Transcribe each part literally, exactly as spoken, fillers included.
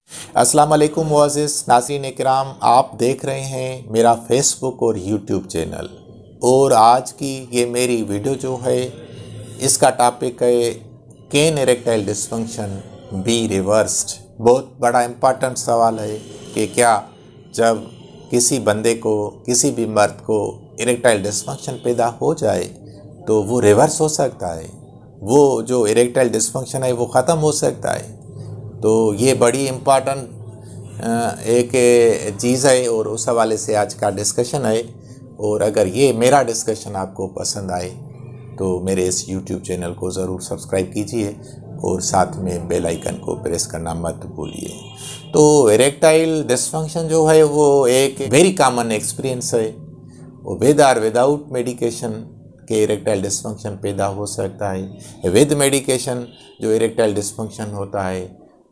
अस्सलाम वालेकुम मुअज़्ज़िज़ नाज़रीन इकराम, आप देख रहे हैं मेरा फेसबुक और यूट्यूब चैनल। और आज की ये मेरी वीडियो जो है इसका टॉपिक है can erectile dysfunction be reversed. बहुत बड़ा इम्पॉर्टेंट सवाल है कि क्या जब किसी बंदे को, किसी भी मर्द को इरेक्टाइल डिस्फंक्शन पैदा हो जाए तो वो रिवर्स हो सकता है, वो जो इरेक्टाइल डिस्फंक्शन है वो ख़त्म हो सकता है। तो ये बड़ी इम्पॉर्टेंट एक चीज़ है और उस हवाले से आज का डिस्कशन है। और अगर ये मेरा डिस्कशन आपको पसंद आए तो मेरे इस यूट्यूब चैनल को ज़रूर सब्सक्राइब कीजिए और साथ में बेल आइकन को प्रेस करना मत भूलिए। तो इरेक्टाइल डिस्फंक्शन जो है वो एक वेरी कॉमन एक्सपीरियंस है। वो विद और विदाउट मेडिकेशन के इरेक्टाइल डिस्फंक्शन पैदा हो सकता है। विद मेडिकेशन जो इरेक्टाइल डिस्फंक्शन होता है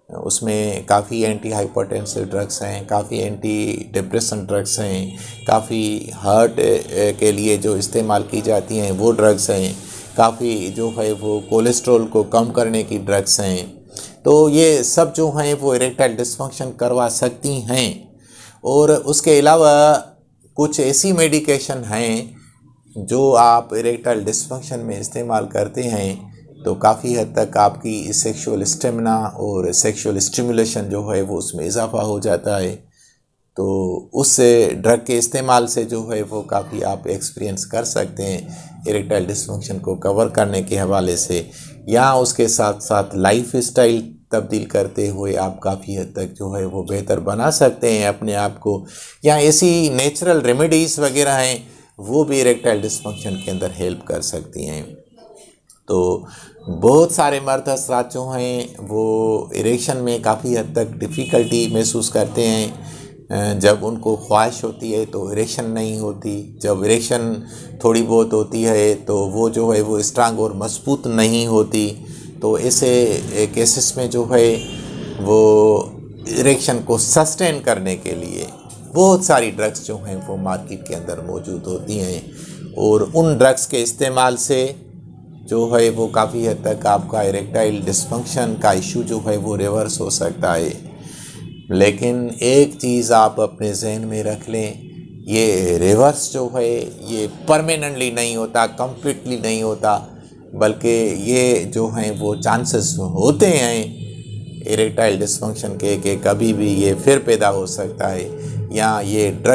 उसमें काफ़ी एंटी हाइपरटेंसिव ड्रग्स हैं, काफ़ी एंटी डिप्रेशन ड्रग्स हैं, काफ़ी हार्ट के लिए जो इस्तेमाल की जाती हैं वो ड्रग्स हैं, काफ़ी जो है वो कोलेस्ट्रॉल को कम करने की ड्रग्स हैं। तो ये सब जो हैं वो इरेक्टाइल डिस्फंक्शन करवा सकती हैं। और उसके अलावा कुछ ऐसी मेडिकेशन हैं जो आप इरेक्टाइल डिस्फंक्शन में इस्तेमाल करते हैं तो काफ़ी हद तक आपकी सेक्सुअल स्टेमिना और सेक्सुअल स्टिमुलेशन जो है वो उसमें इजाफ़ा हो जाता है। तो उस ड्रग के इस्तेमाल से जो है वो काफ़ी आप एक्सपीरियंस कर सकते हैं इरेक्टाइल डिस्फंक्शन को कवर करने के हवाले से। या उसके साथ साथ लाइफ स्टाइल तब्दील करते हुए आप काफ़ी हद तक जो है वो बेहतर बना सकते हैं अपने आप को। या ऐसी नेचुरल रेमेडीज़ वगैरह हैं वो भी इरेक्टाइल डिस्फंक्शन के अंदर हेल्प कर सकती हैं। तो बहुत सारे मर्द हज़रात जो हैं वो इरेक्शन में काफ़ी हद तक डिफ़िकल्टी महसूस करते हैं। जब उनको ख्वाहिश होती है तो इरेक्शन नहीं होती, जब इरेक्शन थोड़ी बहुत होती है तो वो जो है वो स्ट्रांग और मजबूत नहीं होती। तो ऐसे केसेस में जो है वो इरेक्शन को सस्टेन करने के लिए बहुत सारी ड्रग्स जो हैं वो मार्केट के अंदर मौजूद होती हैं। और उन ड्रग्स के इस्तेमाल से जो है वो काफ़ी हद तक आपका इरेक्टाइल डिस्फंक्शन का इशू जो है वो रिवर्स हो सकता है। लेकिन एक चीज़ आप अपने जहन में रख लें, ये रिवर्स जो है ये परमानेंटली नहीं होता, कम्प्लीटली नहीं होता, बल्कि ये जो हैं वो चांसेस होते हैं इरेक्टाइल डिस्फंक्शन के कि कभी भी ये फिर पैदा हो सकता है। या ये ड्रग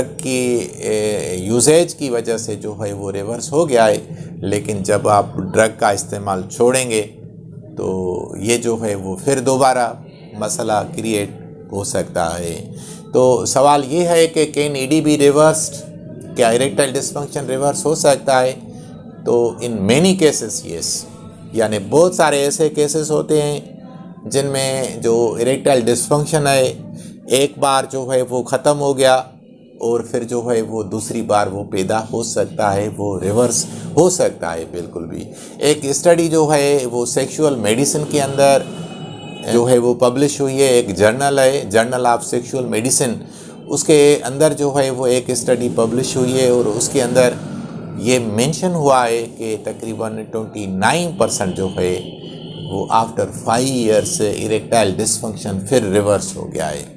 की यूसेज की वजह से जो है वो रिवर्स हो गया है, लेकिन जब आप ड्रग का इस्तेमाल छोड़ेंगे तो ये जो है वो फिर दोबारा मसला क्रिएट हो सकता है। तो सवाल ये है कि कैन ईडी बी रिवर्स्ड, क्या इरेक्टाइल डिस्फंक्शन रिवर्स हो सकता है? तो इन मैनी केसेस यस, यानी बहुत सारे ऐसे केसेस होते हैं जिनमें जो इरेक्टाइल डिस्फंक्शन है एक बार जो है वो ख़त्म हो गया और फिर जो है वो दूसरी बार वो पैदा हो सकता है, वो रिवर्स हो सकता है बिल्कुल भी। एक स्टडी जो है वो सेक्सुअल मेडिसिन के अंदर जो है वो पब्लिश हुई है, एक जर्नल है, जर्नल ऑफ सेक्सुअल मेडिसिन, उसके अंदर जो है वो एक स्टडी पब्लिश हुई है और उसके अंदर ये मेंशन हुआ है कि तकरीबन उनतीस परसेंट जो है वो after five years erectile dysfunction फिर रिवर्स हो गया है।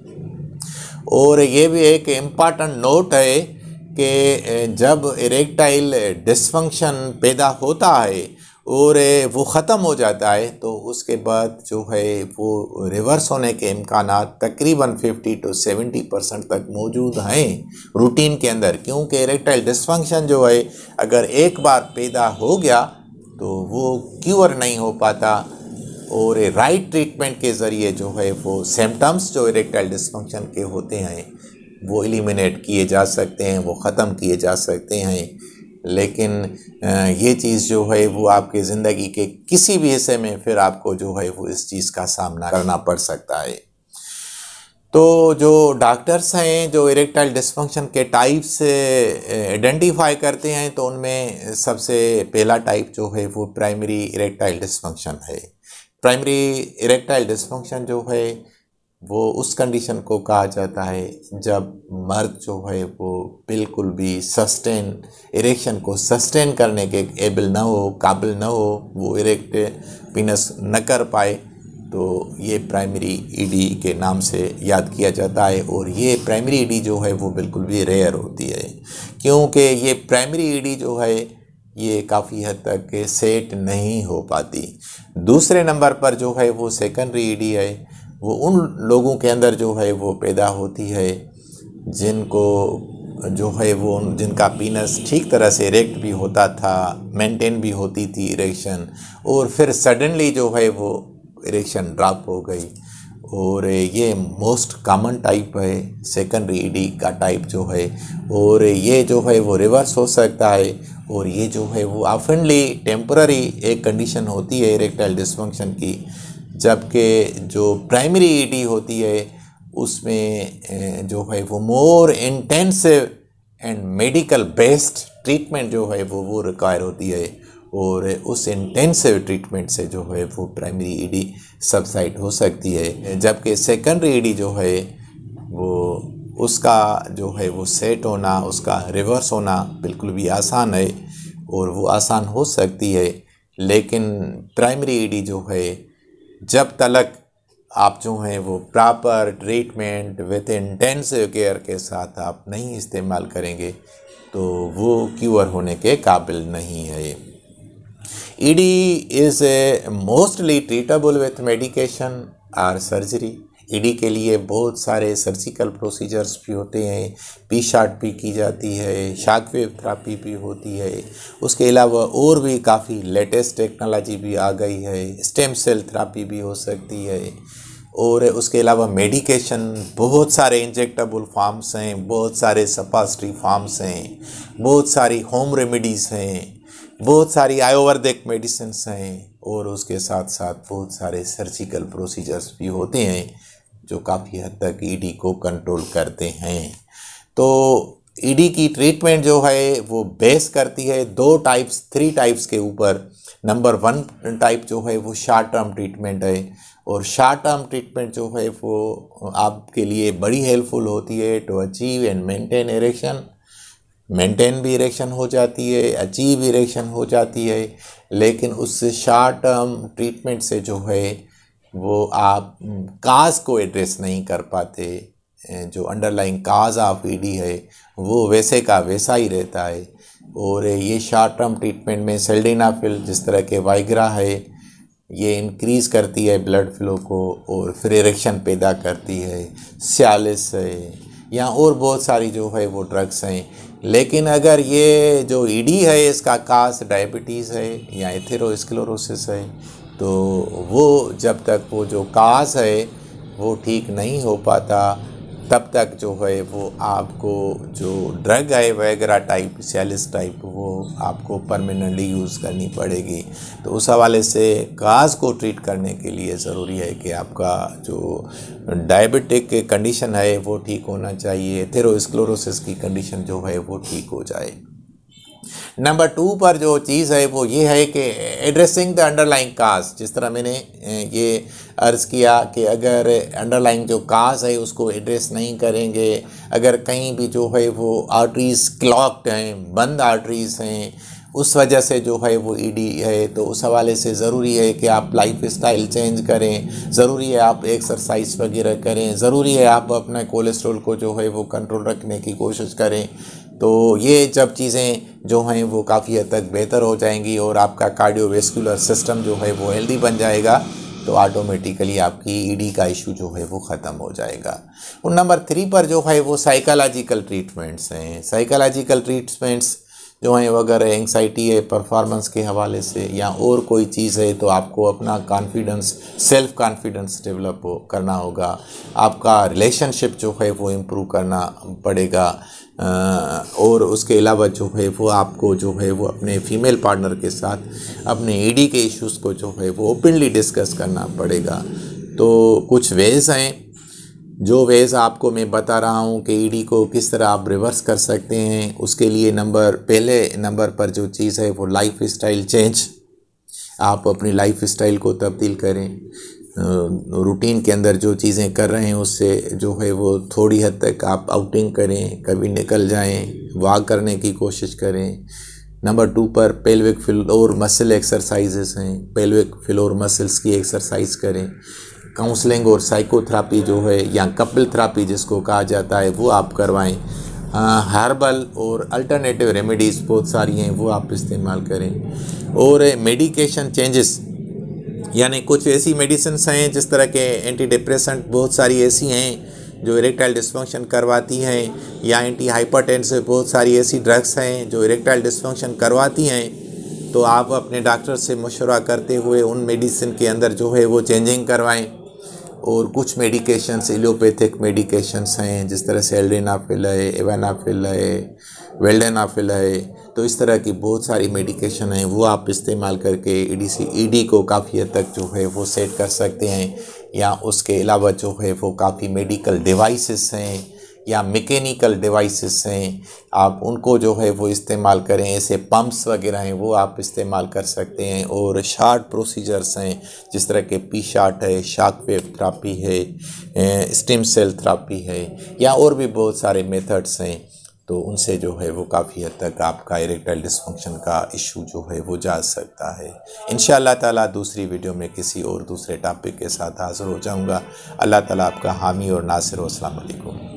और ये भी एक इम्पॉर्टेंट नोट है कि जब इरेक्टाइल डिस्फंक्शन पैदा होता है और वो ख़त्म हो जाता है तो उसके बाद जो है वो रिवर्स होने के इम्कानात तकरीबन पचास टू सत्तर परसेंट तक मौजूद हैं रूटीन के अंदर। क्योंकि इरेक्टाइल डिस्फंक्शन जो है अगर एक बार पैदा हो गया तो वो क्यूर नहीं हो पाता और राइट ट्रीटमेंट के ज़रिए जो है वो सिम्टम्स जो इरेक्टाइल डिस्फंक्शन के होते हैं वो एलिमिनेट किए जा सकते हैं, वो ख़त्म किए जा सकते हैं। लेकिन ये चीज़ जो है वो आपके ज़िंदगी के किसी भी हिस्से में फिर आपको जो है वो इस चीज़ का सामना करना पड़ सकता है। तो जो डॉक्टर्स हैं जो इरेक्टाइल डिस्फंक्शन के टाइप्स आइडेंटिफाई करते हैं तो उनमें सबसे पहला टाइप जो है वो प्राइमरी इरेक्टाइल डिस्फंक्शन है। प्राइमरी इरेक्टाइल डिस्फंक्शन जो है वो उस कंडीशन को कहा जाता है जब मर्द जो है वो बिल्कुल भी सस्टेन इरेक्शन को सस्टेन करने के एबल ना हो, काबिल ना हो, वो इरेक्ट पीनस न कर पाए तो ये प्राइमरी ईडी के नाम से याद किया जाता है। और ये प्राइमरी ईडी जो है वो बिल्कुल भी रेयर होती है, क्योंकि ये प्राइमरी ईडी जो है ये काफ़ी हद तक सेट नहीं हो पाती। दूसरे नंबर पर जो है वो सेकेंडरी ईडी है, वो उन लोगों के अंदर जो है वो पैदा होती है जिनको जो है वो जिनका पीनस ठीक तरह से इरेक्ट भी होता था, मेंटेन भी होती थी इरेक्शन, और फिर सडनली जो है वो इरेक्शन ड्रॉप हो गई। और ये मोस्ट कॉमन टाइप है सेकेंडरी ईडी का टाइप जो है, और ये जो है वो रिवर्स हो सकता है। और ये जो है वो ऑफनली टेम्पररी एक कंडीशन होती है इरेक्टाइल डिसफंक्शन की, जबकि जो प्राइमरी ईडी होती है उसमें जो है वो more intensive and medical based treatment जो है वो वो रिक्वायर होती है। और उस इंटेंसिव ट्रीटमेंट से जो है वो प्राइमरी ईडी सबसाइड हो सकती है, जबकि सेकेंडरी ईडी जो है वो उसका जो है वो सेट होना, उसका रिवर्स होना बिल्कुल भी आसान है, और वो आसान हो सकती है। लेकिन प्राइमरी ईडी जो है जब तक आप जो हैं वो proper treatment with intensive care के साथ आप नहीं इस्तेमाल करेंगे तो वो क्यूर होने के काबिल नहीं है। ED is mostly treatable with medication और सर्जरी। ईडी के लिए बहुत सारे सर्जिकल प्रोसीजर्स भी होते हैं, पी शॉट भी की जाती है, शॉक वेव थेरेपी भी होती है। उसके अलावा और भी काफ़ी लेटेस्ट टेक्नोलॉजी भी आ गई है, स्टेम सेल थेरेपी भी हो सकती है। और उसके अलावा मेडिकेशन बहुत सारे इंजेक्टेबल फार्म्स हैं, बहुत सारे सपास्ट्री फार्म्स हैं, बहुत सारी होम रेमेडीज़ हैं, बहुत सारी आयुर्वेदिक मेडिसिन्स हैं, और उसके साथ साथ बहुत सारे सर्जिकल प्रोसीजर्स भी होते हैं जो काफ़ी हद तक ईडी को कंट्रोल करते हैं। तो ईडी की ट्रीटमेंट जो है वो बेस करती है दो टाइप्स थ्री टाइप्स के ऊपर। नंबर वन टाइप जो है वो शॉर्ट टर्म ट्रीटमेंट है, और शॉर्ट टर्म ट्रीटमेंट जो है वो आपके लिए बड़ी हेल्पफुल होती है to achieve and maintain erection. Maintain भी इरेक्शन हो जाती है, अचीव इरेक्शन हो जाती है, लेकिन उस शॉर्ट टर्म ट्रीटमेंट से जो है वो आप काज को एड्रेस नहीं कर पाते। जो अंडरलाइंग काज ऑफ ईडी है वो वैसे का वैसा ही रहता है। और ये शॉर्ट टर्म ट्रीटमेंट में सेल्डेनाफिल जिस तरह के वाइग्रा है ये इंक्रीज़ करती है ब्लड फ्लो को और फिर इरेक्शन पैदा करती है। सियालिस है या और बहुत सारी जो है वो ड्रग्स हैं। लेकिन अगर ये जो ईडी है इसका काज डायबिटीज़ है या एथेरोस्क्लेरोसिस है तो वो जब तक वो जो काज है वो ठीक नहीं हो पाता तब तक जो है वो आपको जो ड्रग है वगैरह टाइप सियालिस टाइप वो आपको परमानेंटली यूज़ करनी पड़ेगी। तो उस हवाले से काज को ट्रीट करने के लिए ज़रूरी है कि आपका जो डायबिटिक कंडीशन है वो ठीक होना चाहिए, एथेरोस्क्लेरोसिस की कंडीशन जो है वो ठीक हो जाए। नंबर टू पर जो चीज़ है वो ये है कि एड्रेसिंग द अंडरलाइंग काज। जिस तरह मैंने ये अर्ज़ किया कि अगर अंडरलाइंग जो काज है उसको एड्रेस नहीं करेंगे, अगर कहीं भी जो है वो आर्टरीज़ क्लॉक्ड हैं, बंद आर्टरीज़ हैं, उस वजह से जो है वो ईडी है, तो उस हवाले से ज़रूरी है कि आप लाइफ स्टाइल चेंज करें, ज़रूरी है आप एक्सरसाइज वगैरह करें, ज़रूरी है आप अपने कोलेस्ट्रॉल को जो है वो कंट्रोल रखने की कोशिश करें। तो ये जब चीज़ें जो हैं वो काफ़ी हद तक बेहतर हो जाएंगी और आपका कार्डियोवैस्कुलर सिस्टम जो है वो हेल्दी बन जाएगा तो ऑटोमेटिकली आपकी ईडी का इशू जो है वो ख़त्म हो जाएगा। और नंबर थ्री पर जो है वो साइकोलॉजिकल ट्रीटमेंट्स हैं। साइकोलॉजिकल ट्रीटमेंट्स जो हैं अगर एंग्जाइटी है परफॉर्मेंस के हवाले से या और कोई चीज़ है तो आपको अपना कॉन्फिडेंस सेल्फ कॉन्फिडेंस डेवलप हो करना होगा, आपका रिलेशनशिप जो है वो इम्प्रूव करना पड़ेगा। और उसके अलावा जो है वो आपको जो है वो अपने फीमेल पार्टनर के साथ अपने ईडी के इश्यूज़ को जो है वो ओपनली डिस्कस करना पड़ेगा। तो कुछ वेज़ हैं जो वेज़ आपको मैं बता रहा हूँ कि ईडी को किस तरह आप रिवर्स कर सकते हैं। उसके लिए नंबर पहले नंबर पर जो चीज़ है वो लाइफ स्टाइल चेंज। आप अपनी लाइफ स्टाइल को तब्दील करें, रूटीन के अंदर जो चीज़ें कर रहे हैं उससे जो है वो थोड़ी हद तक आप आउटिंग करें, कभी निकल जाएं, वॉक करने की कोशिश करें, नंबर टू पर पेल्विक फ्लोर मसल एक्सरसाइजेस हैं, पेल्विक फ्लोर मसल्स की एक्सरसाइज करें। काउंसलिंग और साइकोथेरापी जो है या कपिल थेरापी जिसको कहा जाता है वो आप करवाएं। हर्बल और अल्टरनेटिव रेमेडीज़ बहुत सारी हैं वो आप इस्तेमाल करें। और मेडिकेशन चेंजेस यानी कुछ ऐसी मेडिसिन्स हैं जिस तरह के एंटी डिप्रेसेंट बहुत सारी ऐसी हैं जो इरेक्टाइल डिस्फंक्शन करवाती हैं, या एंटी हाइपरटेंसिव बहुत सारी ऐसी ड्रग्स हैं जो इरेक्टाइल डिस्फंक्शन करवाती हैं। तो आप अपने डॉक्टर से मशवरा करते हुए उन मेडिसिन के अंदर जो है वो चेंजिंग करवाएं। और कुछ मेडिकेशंस एलोपैथिक मेडिकेशंस हैं जिस तरह से एल्डेनाफिल है, एवानाफिल है, वेल्डेनाफिल है। तो इस तरह की बहुत सारी मेडिकेशन हैं वो आप इस्तेमाल करके ईडीसी ईडी को काफ़ी हद तक जो है वो सेट कर सकते हैं। या उसके अलावा जो है वो काफ़ी मेडिकल डिवाइसेस हैं या मैकेनिकल डिवाइसेस हैं, आप उनको जो है वो इस्तेमाल करें। ऐसे पंप्स वगैरह हैं वो आप इस्तेमाल कर सकते हैं। और शार्ट प्रोसीजर्स हैं जिस तरह के पी शार्ट है, शॉक वेव थेरापी है, स्टेम सेल थेरापी है, या और भी बहुत सारे मेथड्स हैं। तो उनसे जो है वो काफ़ी हद तक आपका इरेक्टाइल डिस्फंक्शन का इशू जो है वो जा सकता है। इंशाअल्लाह ताला दूसरी वीडियो में किसी और दूसरे टॉपिक के साथ हाज़िर हो जाऊंगा। अल्लाह ताला आपका हामी और नासिर। अस्सलाम वालेकुम।